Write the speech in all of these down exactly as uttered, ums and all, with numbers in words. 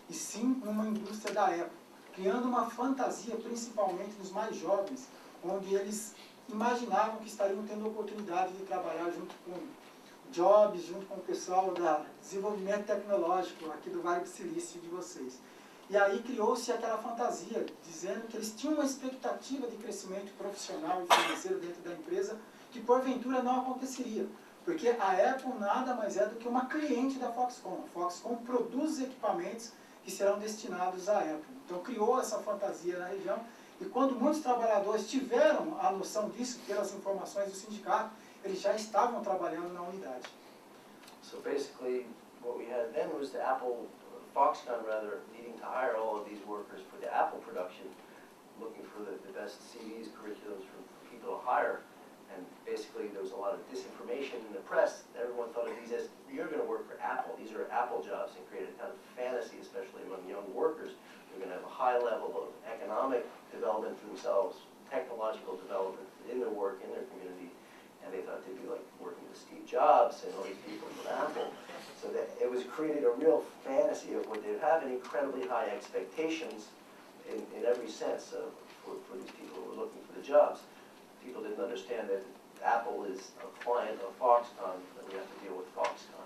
e sim numa indústria da época, criando uma fantasia, principalmente nos mais jovens, onde eles imaginavam que estariam tendo a oportunidade de trabalhar junto com Jobs, junto com o pessoal da desenvolvimento tecnológico aqui do Vale do Silício de vocês. E aí criou-se aquela fantasia, dizendo que eles tinham uma expectativa de crescimento profissional e financeiro dentro da empresa, que porventura não aconteceria. Porque a Apple nada mais é do que uma cliente da Foxconn. A Foxconn produz equipamentos que serão destinados à Apple. Então criou essa fantasia na região, e quando muitos trabalhadores tiveram a noção disso, pelas informações do sindicato, eles já estavam trabalhando na unidade. So basically, what we had then was the Apple, Foxconn rather, needing to hire all of these workers for the Apple production, looking for the, the best C Ds, curriculums for, for people to hire. And basically there was a lot of disinformation in the press. Everyone thought of these as, you're going to work for Apple. These are Apple jobs, and created a kind of fantasy, especially among young workers. You're going to have a high level of economic development for themselves, technological development in their work, in their community. And they thought they'd be like working with Steve Jobs and all these people from Apple. So that it was created a real fantasy of what they'd have, and incredibly high expectations in, in every sense of, for, for these people who were looking for the jobs. People didn't understand that Apple is a client of Foxconn, that we have to deal with Foxconn.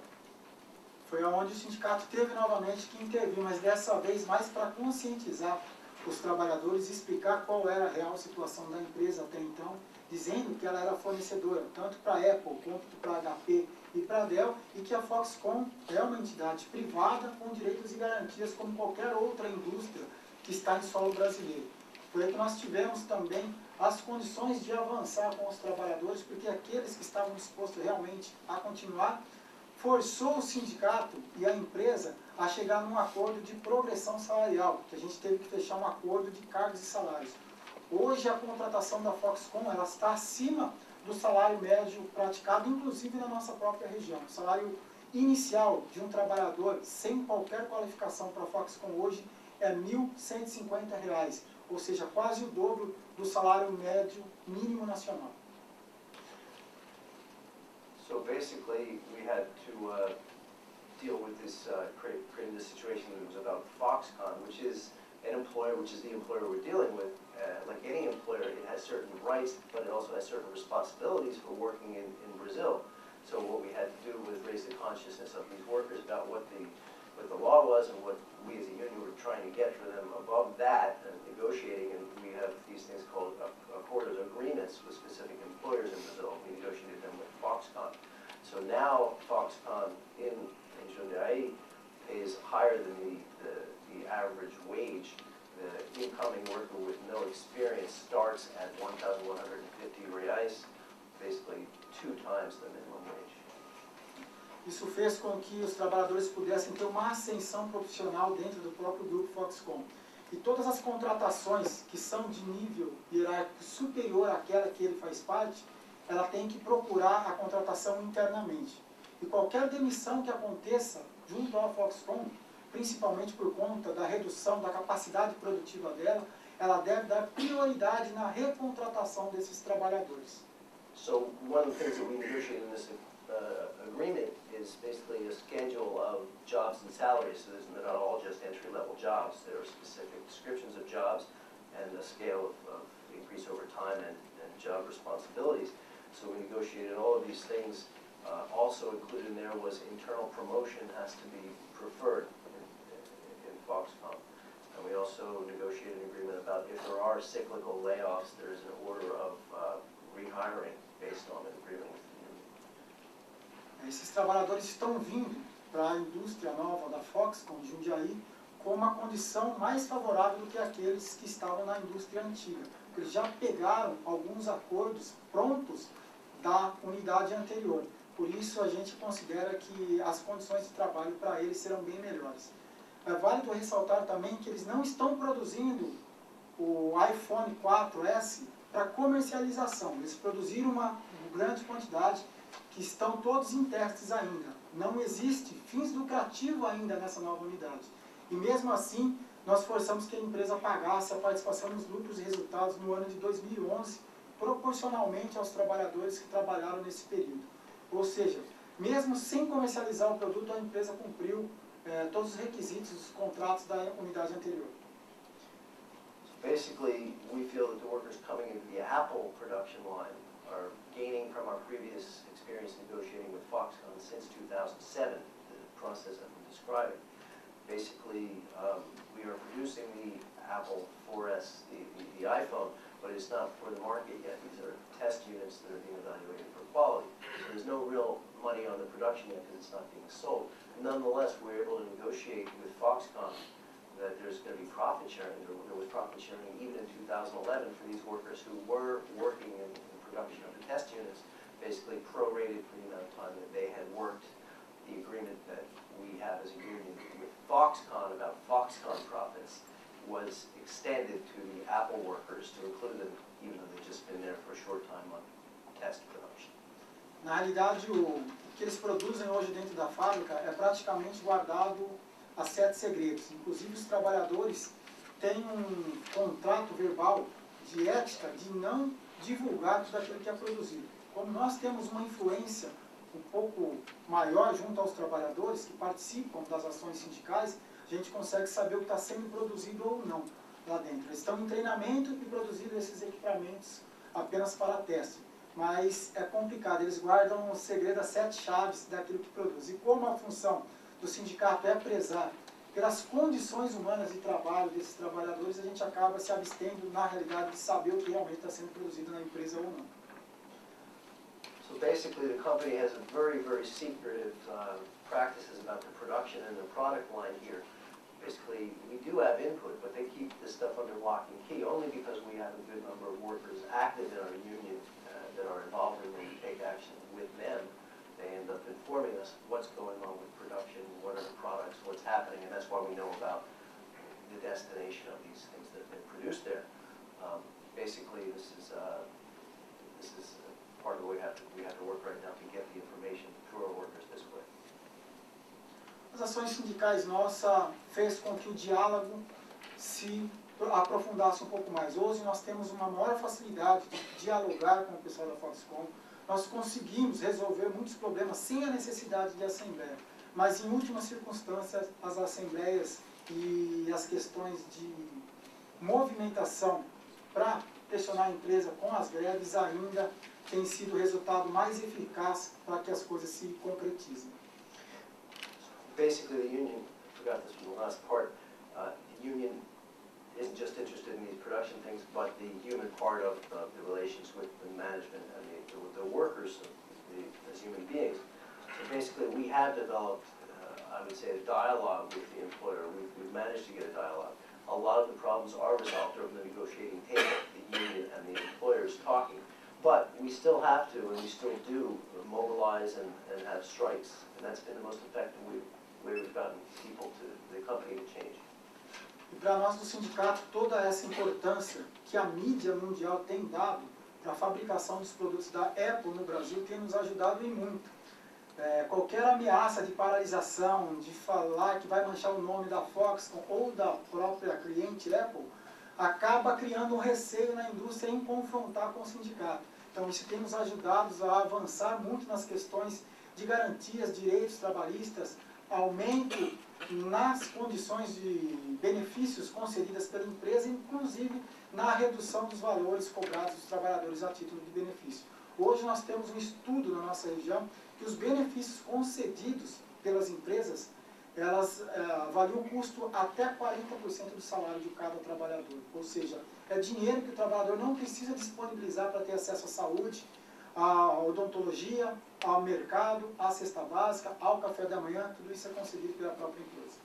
Foi onde o sindicato teve novamente que intervir, mas dessa vez mais para conscientizar os trabalhadores e explicar qual era a real situação da empresa até então, dizendo que ela era fornecedora tanto para a Apple quanto para a H P e para a Dell, e que a Foxconn é uma entidade privada com direitos e garantias como qualquer outra indústria que está em solo brasileiro. Foi aí que nós tivemos também as condições de avançar com os trabalhadores, porque aqueles que estavam dispostos realmente a continuar, forçou o sindicato e a empresa a chegar num acordo de progressão salarial, que a gente teve que fechar um acordo de cargos e salários. Hoje a contratação da Foxconn ela está acima do salário médio praticado, inclusive na nossa própria região. O salário inicial de um trabalhador sem qualquer qualificação para a Foxconn hoje é mil cento e cinquenta reais, ou seja, quase o dobro do salário médio mínimo nacional. So basically, we had to uh, deal with this, uh, create, creating this situation that was about Foxconn, which is an employer, which is the employer we're dealing with. Uh, like any employer, it has certain rights, but it also has certain responsibilities for working in, in Brazil. So what we had to do was raise the consciousness of these workers about what the, what the law was and what we as a union were trying to get for them above that, and negotiating, and we have these things called accordos, agreements with specific employers in Brazil. We negotiated them with Foxconn. So now Foxconn in, in Jundiaí pays higher than the, the, the average wage. The incoming worker with no experience starts at one thousand one hundred fifty reais, basically two times the minimum wage. Isso fez com que os trabalhadores pudessem ter uma ascensão profissional dentro do próprio grupo Foxconn. E todas as contratações que são de nível hierárquico superior àquela que ele faz parte, ela tem que procurar a contratação internamente. E qualquer demissão que aconteça junto à Foxconn, principalmente por conta da redução da capacidade produtiva dela, ela deve dar prioridade na recontratação desses trabalhadores. So one of the things that we negotiated in this uh, agreement is basically a schedule of jobs and salaries. So they're not all just entry-level jobs. There are specific descriptions of jobs and a scale of, of increase over time and, and job responsibilities. So we negotiated all of these things. Uh, also included in there was internal promotion has to be preferred in, in Foxconn. And we also negotiated an agreement about if there are cyclical layoffs, there is an order of uh, rehiring based on an agreement with the union. Esses trabalhadores estão vindo para a indústria nova da Foxconn, Jundiaí, com uma condição mais favorável do que aqueles que estavam na indústria antiga. Eles já pegaram alguns acordos prontos da unidade anterior. Por isso, a gente considera que as condições de trabalho para eles serão bem melhores. É válido ressaltar também que eles não estão produzindo o iPhone quatro S para comercialização. Eles produziram uma grande quantidade que estão todos em testes ainda. Não existe fins lucrativos ainda nessa nova unidade. E mesmo assim, nós forçamos que a empresa pagasse a participação nos lucros e resultados no ano de dois mil e onze, proporcionalmente aos trabalhadores que trabalharam nesse período. Ou seja, mesmo sem comercializar o produto, a empresa cumpriu é, todos os requisitos dos contratos da unidade anterior. Basically, we feel that the workers coming into the Apple production line are gaining from our previous experience negotiating with Foxconn since two thousand seven, the process I've been describing. Basically, um, we are producing the Apple four S, the, the, the iPhone, but it's not for the market yet. These are test units that are being evaluated for quality. So there's no real money on the production yet because it's not being sold. Nonetheless, we're able to negotiate with Foxconn that there's going to be profit sharing. There, there was profit sharing even in two thousand eleven for these workers who were working in, in production of the test units, basically prorated for the amount of time that they had worked. The agreement that we have as a union with Foxconn about Foxconn profits was extended to the Apple workers to include them, even though they've just been there for a short time on test production. Na realidade, o que eles produzem hoje dentro da fábrica é praticamente guardado a sete segredos. Inclusive, os trabalhadores têm um contrato verbal de ética de não divulgar tudo aquilo que é produzido. Como nós temos uma influência um pouco maior junto aos trabalhadores que participam das ações sindicais, a gente consegue saber o que está sendo produzido ou não lá dentro. Eles estão em treinamento e produzindo esses equipamentos apenas para teste. Mas é complicado, eles guardam o segredo, as sete chaves daquilo que produz. E como a função do sindicato é prezar pelas condições humanas de trabalho desses trabalhadores, a gente acaba se abstendo, na realidade, de saber o que realmente está sendo produzido na empresa ou não. So basically, the company has a very, very secretive uh, practices about the production and the product line here. Basically, we do have input, but they keep this stuff under lock and key only because we have a good number of workers active in our union uh, that are involved in when we take action with them. They end up informing us what's going on with production, what are the products, what's happening, and that's why we know about the destination of these things that have been produced there. Um, basically, this is uh, this is part of what we have to we have to work right now to get the information to our workers this way. As ações sindicais nossa fez com que o diálogo se aprofundasse um pouco mais. Hoje nós temos uma maior facilidade de dialogar com o pessoal da Foxconn. Nós conseguimos resolver muitos problemas sem a necessidade de assembleia. Mas, em últimas circunstâncias, as assembleias e as questões de movimentação para pressionar a empresa com as greves ainda tem sido o resultado mais eficaz para que as coisas se concretizem. Basically, the union, I forgot this from the last part, uh, the union isn't just interested in these production things, but the human part of uh, the relations with the management and the, the, the workers the, as human beings. So basically, we have developed, uh, I would say, a dialogue with the employer. We've, we've managed to get a dialogue. A lot of the problems are resolved over the negotiating table, the union and the employers talking. But we still have to, and we still do, mobilize and, and have strikes. And that's been the most effective way we've gotten people to the company to change. E para nós do sindicato, toda essa importância que a mídia mundial tem dado para a fabricação dos produtos da Apple no Brasil tem nos ajudado em muito. É, qualquer ameaça de paralisação, de falar que vai manchar o nome da Foxconn ou da própria cliente Apple, acaba criando um receio na indústria em confrontar com o sindicato. Então isso tem nos ajudado a avançar muito nas questões de garantias, direitos trabalhistas, aumento nas condições de benefícios concedidas pela empresa, inclusive na redução dos valores cobrados dos trabalhadores a título de benefício. Hoje nós temos um estudo na nossa região que os benefícios concedidos pelas empresas, elas é, avaliam o custo até quarenta por cento do salário de cada trabalhador. Ou seja, é dinheiro que o trabalhador não precisa disponibilizar para ter acesso à saúde, à odontologia, ao mercado, à cesta básica, ao café da manhã, tudo isso é concedido pela própria empresa.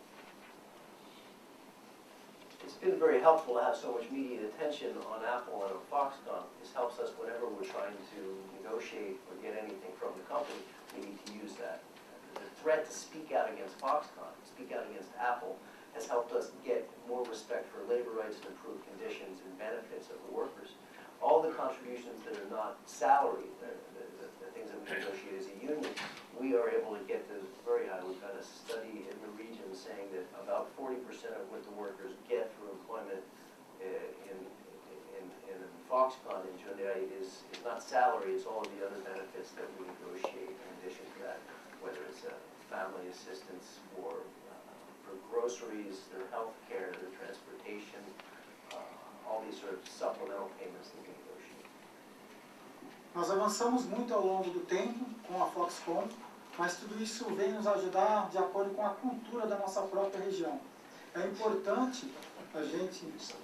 It's been very helpful to have so much media attention on Apple and on Foxconn. This helps us whenever we're trying to negotiate or get anything from the company, we need to use that. The threat to speak out against Foxconn, speak out against Apple, has helped us get more respect for labor rights and improved conditions and benefits of the workers. All the contributions that are not salary, the, the, the things that we negotiate as a union, we are able to get those very high. We've got a study in the region saying that about forty percent of what the workers get through employment uh, in, in, in Foxconn in Hyundai is, is not salary, it's all of the other benefits that we negotiate in addition to that, whether it's uh, family assistance or uh, groceries, their health care, their transportation, uh, all these sort of supplemental payments that we negotiate. Nós avançamos muito ao longo do tempo com a Foxconn, mas tudo isso vem nos ajudar de acordo com a cultura da nossa própria região. É importante a gente...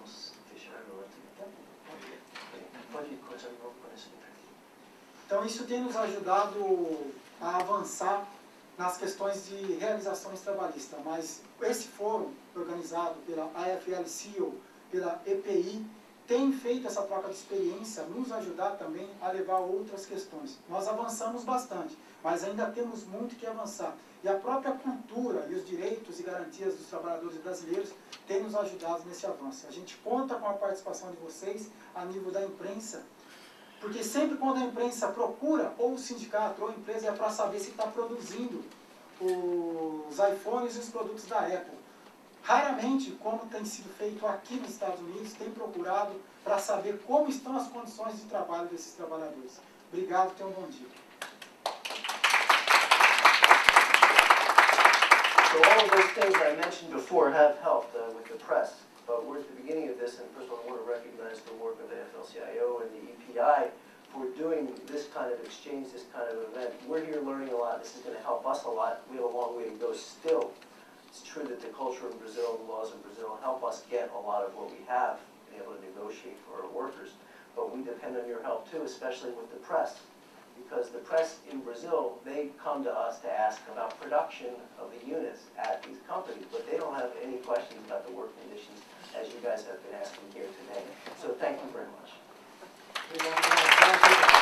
Então isso tem nos ajudado a avançar nas questões de realizações trabalhistas, mas esse fórum organizado pela A F L C I O, pela E P I, tem feito essa troca de experiência, nos ajudar também a levar outras questões. Nós avançamos bastante, mas ainda temos muito que avançar. E a própria cultura e os direitos e garantias dos trabalhadores brasileiros têm nos ajudado nesse avanço. A gente conta com a participação de vocês a nível da imprensa, porque sempre quando a imprensa procura, ou o sindicato, ou a empresa, é para saber se está produzindo os iPhones e os produtos da Apple. Raramente, como tem sido feito aqui nos Estados Unidos, tem procurado para saber como estão as condições de trabalho desses trabalhadores. Obrigado, tenham um bom dia. So all of those things I mentioned before have helped uh, with the press, but we're at the beginning of this, and first of all I want to recognize the work of the A F L C I O and the E P I for doing this kind of exchange, this kind of event. We're here learning a lot. This is going to help us a lot. We have a long way to go still. It's true that the culture in Brazil and the laws in Brazil help us get a lot of what we have, being able to negotiate for our workers. But we depend on your help too, especially with the press. Because the press in Brazil, they come to us to ask about production of the units at these companies, but they don't have any questions about the work conditions as you guys have been asking here today. So thank you very much.